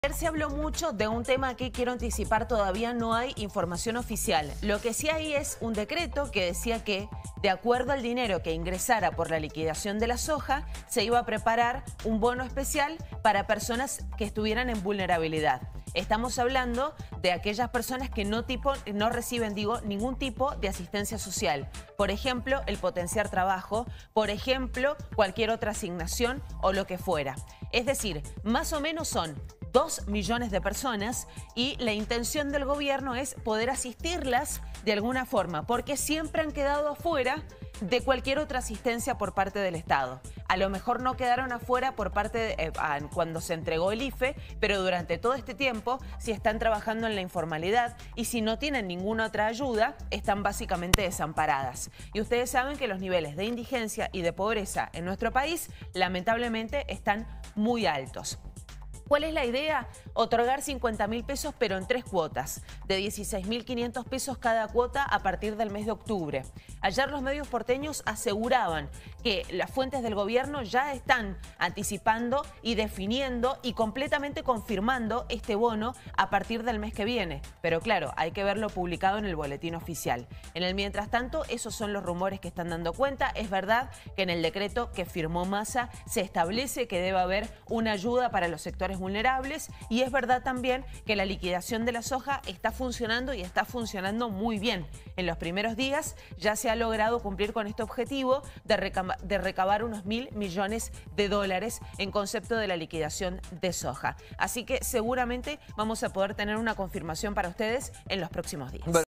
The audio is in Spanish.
Ayer se habló mucho de un tema que quiero anticipar, todavía no hay información oficial. Lo que sí hay es un decreto que decía que, de acuerdo al dinero que ingresara por la liquidación de la soja, se iba a preparar un bono especial para personas que estuvieran en vulnerabilidad. Estamos hablando de aquellas personas que no reciben, ningún tipo de asistencia social. Por ejemplo, el potenciar trabajo, por ejemplo, cualquier otra asignación o lo que fuera. Es decir, más o menos son 2 millones de personas y la intención del gobierno es poder asistirlas de alguna forma, porque siempre han quedado afuera de cualquier otra asistencia por parte del Estado. A lo mejor no quedaron afuera por parte cuando se entregó el IFE, pero durante todo este tiempo, si están trabajando en la informalidad y si no tienen ninguna otra ayuda, están básicamente desamparadas. Y ustedes saben que los niveles de indigencia y de pobreza en nuestro país, lamentablemente, están muy altos. ¿Cuál es la idea? Otorgar 50.000 pesos, pero en 3 cuotas, de 16.500 pesos cada cuota a partir del mes de octubre. Ayer los medios porteños aseguraban que las fuentes del gobierno ya están anticipando y definiendo y completamente confirmando este bono a partir del mes que viene. Pero claro, hay que verlo publicado en el boletín oficial. En el mientras tanto, esos son los rumores que están dando cuenta. Es verdad que en el decreto que firmó Massa se establece que debe haber una ayuda para los sectores vulnerables y es verdad también que la liquidación de la soja está funcionando y está funcionando muy bien. En los primeros días ya se ha logrado cumplir con este objetivo de recabar unos 1.000 millones de dólares en concepto de la liquidación de soja. Así que seguramente vamos a poder tener una confirmación para ustedes en los próximos días.